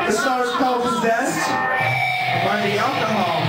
The song is called Possessed by The Alcohol.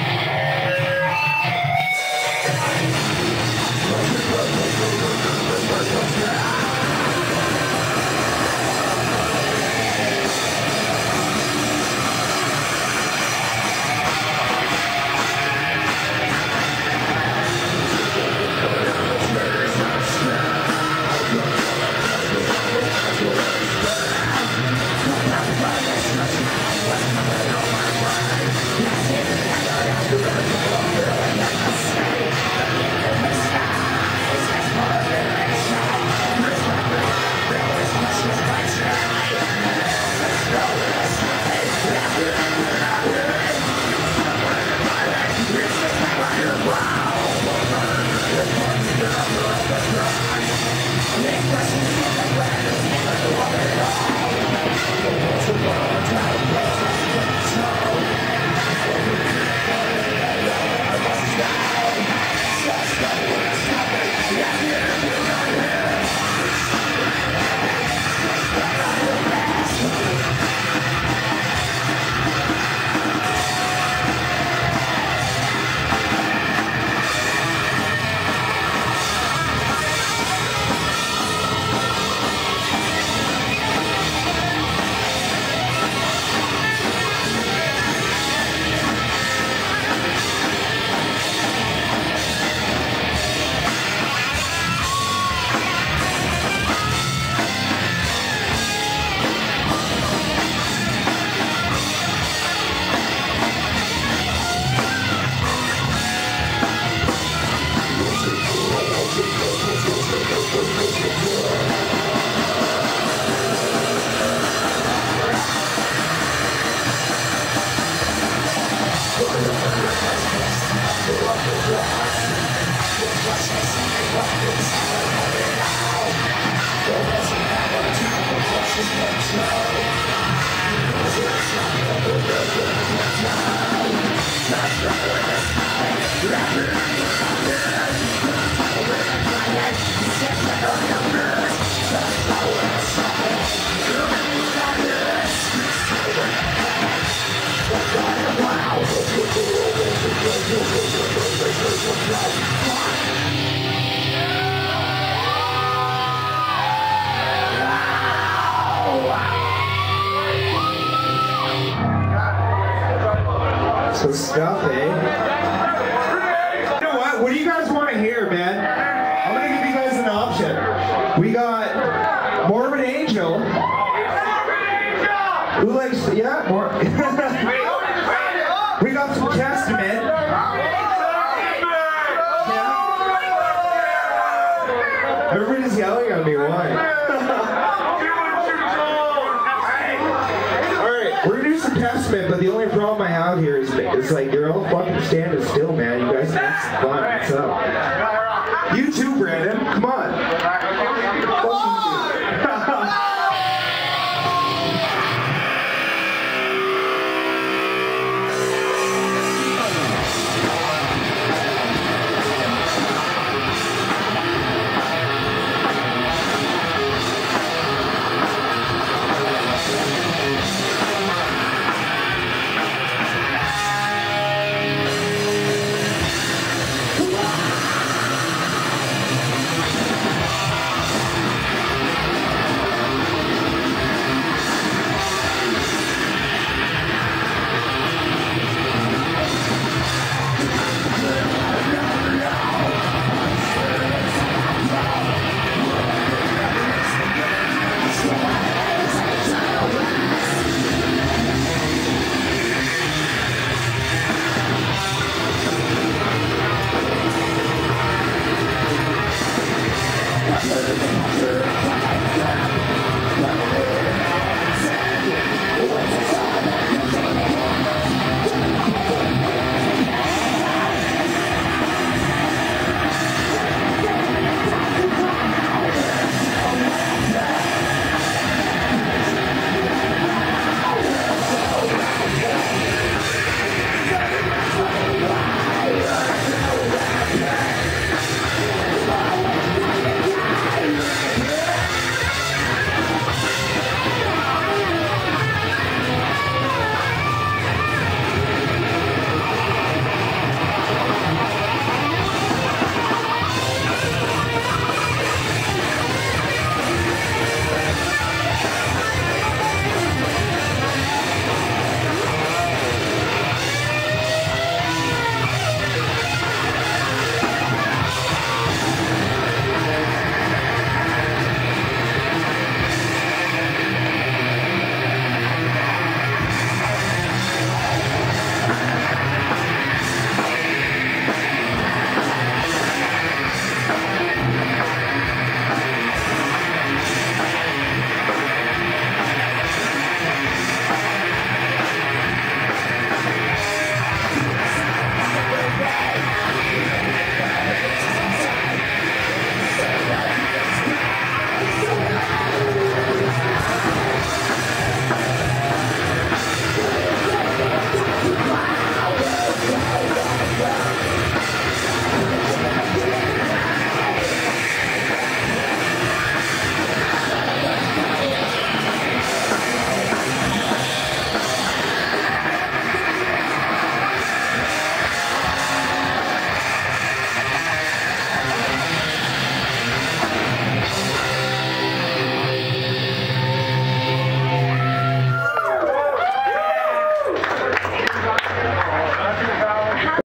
So stuff, eh? You know what? What do you guys want to hear, man? I'm gonna give you guys an option. We got Morbid Angel. Who likes, yeah, more. We got some Testament. Yeah. Everybody's yelling at me, why? Testament, but the only problem I have here is like you're all fucking standing still, man. You guys have some fun. What's up? You too, Brandon. Come on.